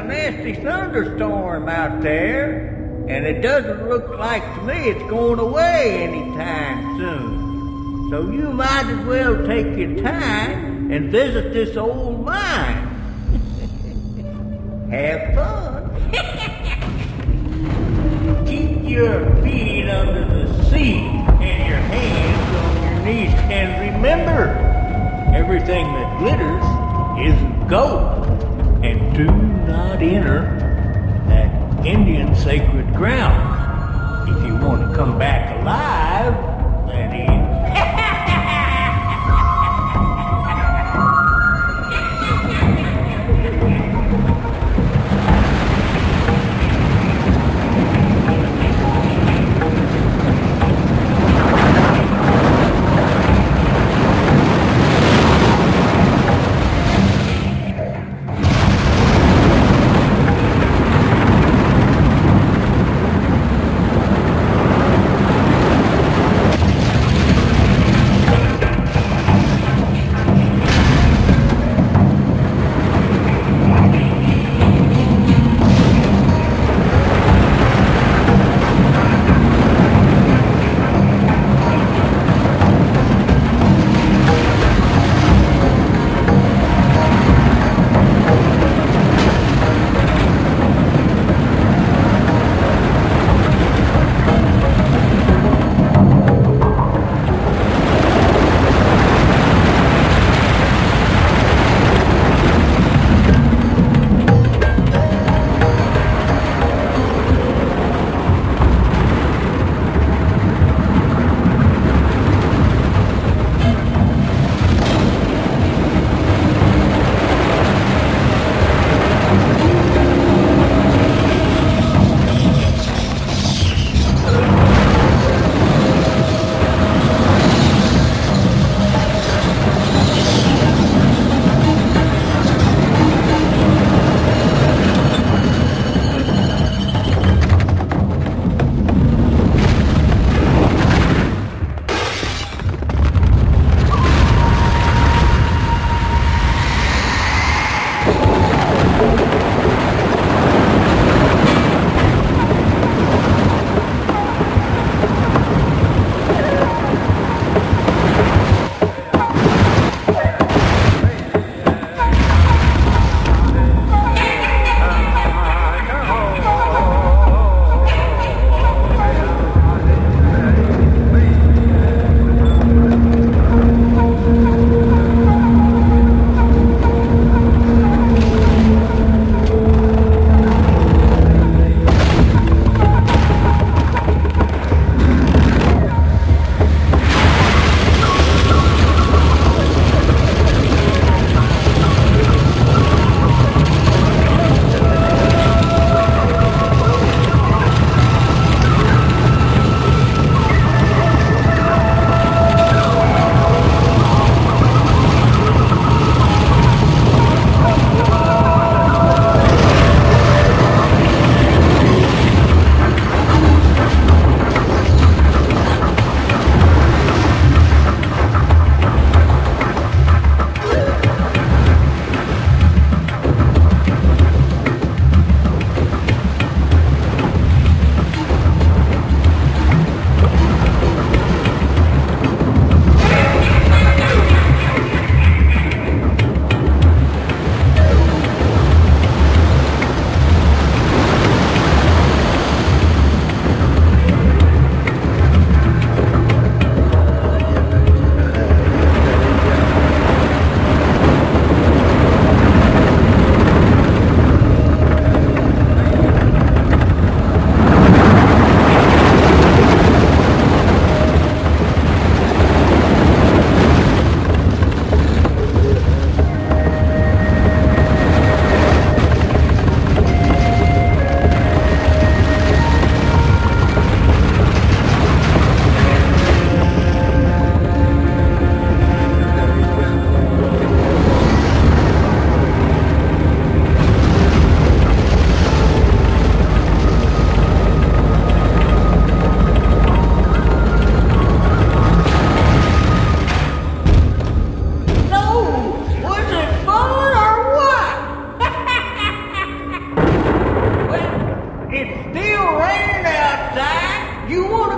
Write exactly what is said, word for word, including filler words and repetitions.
a nasty thunderstorm out there, and it doesn't look like to me it's going away anytime soon. So you might as well take your time and visit this old mine. Have fun. Keep your feet under the seat and your hands on your knees. And remember, everything that glitters isn't gold. And do not enter that Indian sacred ground. If you want to come back alive, that is. You want